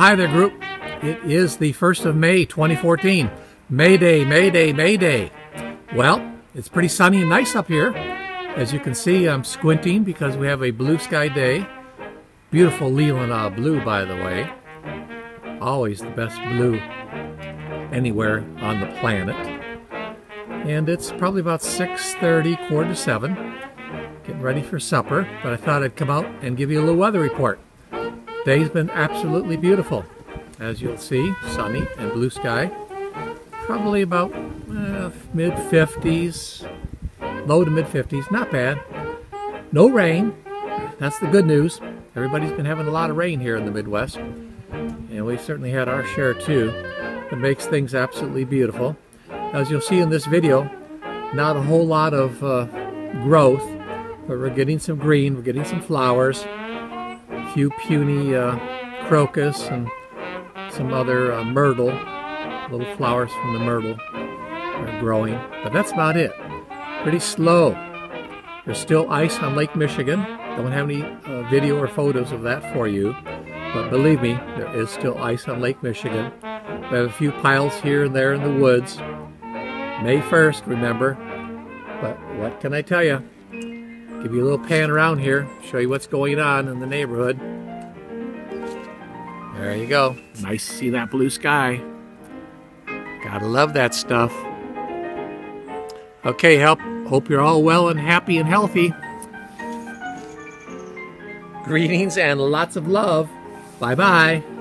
Hi there, group. It is the 1st of May, 2014. May Day, May Day, May Day. Well, it's pretty sunny and nice up here. As you can see, I'm squinting because we have a blue sky day. Beautiful Leelanau blue, by the way. Always the best blue anywhere on the planet. And it's probably about 6:30, quarter to 7. Getting ready for supper, but I thought I'd come out and give you a little weather report. Day's been absolutely beautiful. As you'll see, sunny and blue sky. Probably about mid-50s, low to mid-50s, not bad. No rain, that's the good news. Everybody's been having a lot of rain here in the Midwest, and we've certainly had our share too. It makes things absolutely beautiful. As you'll see in this video, not a whole lot of growth, but we're getting some green, we're getting some flowers, a few puny crocus and some other myrtle, little flowers from the myrtle are growing, but that's about it. Pretty slow. There's still ice on Lake Michigan. Don't have any video or photos of that for you, but believe me, there is still ice on Lake Michigan. We have a few piles here and there in the woods. May 1st, remember, but what can I tell you? Give you a little pan around here, show you what's going on in the neighborhood. There you go. Nice to see that blue sky. Gotta love that stuff. Okay, hope you're all well and happy and healthy. Greetings and lots of love. Bye-bye.